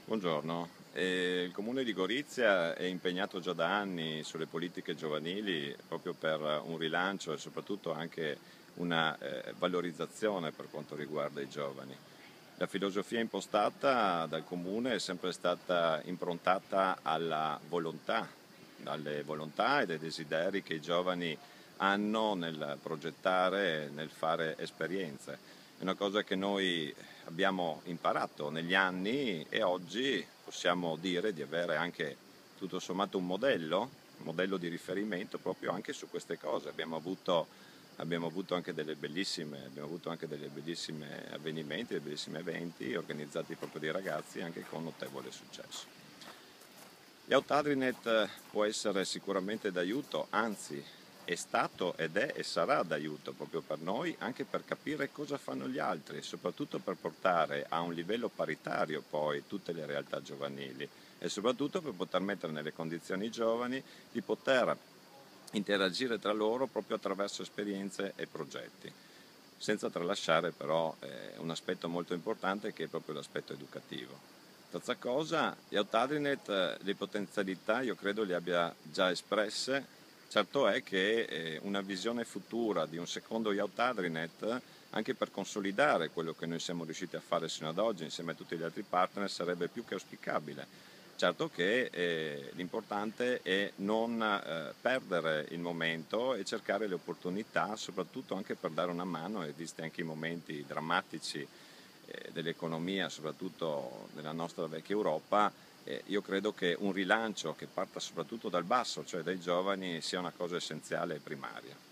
Buongiorno. Il Comune di Gorizia è impegnato già da anni sulle politiche giovanili proprio per un rilancio e soprattutto anche una valorizzazione per quanto riguarda i giovani. La filosofia impostata dal Comune è sempre stata improntata alle volontà e ai desideri che i giovani hanno nel progettare, nel fare esperienze. È una cosa che noi abbiamo imparato negli anni e oggi possiamo dire di avere anche tutto sommato un modello di riferimento proprio anche su queste cose. Abbiamo avuto anche abbiamo avuto anche delle bellissime avvenimenti, dei bellissimi eventi organizzati proprio dai ragazzi anche con notevole successo. Yautadrinet può essere sicuramente d'aiuto, anzi è stato ed è e sarà d'aiuto proprio per noi, anche per capire cosa fanno gli altri e soprattutto per portare a un livello paritario poi tutte le realtà giovanili e soprattutto per poter mettere nelle condizioni i giovani di poter interagire tra loro proprio attraverso esperienze e progetti, senza tralasciare però un aspetto molto importante che è proprio l'aspetto educativo. Terza cosa, Yautadrinet le potenzialità io credo le abbia già espresse. Certo è che una visione futura di un secondo Yautadrinet, anche per consolidare quello che noi siamo riusciti a fare sino ad oggi insieme a tutti gli altri partner, sarebbe più che auspicabile. Certo che l'importante è non perdere il momento e cercare le opportunità, soprattutto anche per dare una mano, e visti anche i momenti drammatici dell'economia, soprattutto nella nostra vecchia Europa, io credo che un rilancio che parta soprattutto dal basso, cioè dai giovani, sia una cosa essenziale e primaria.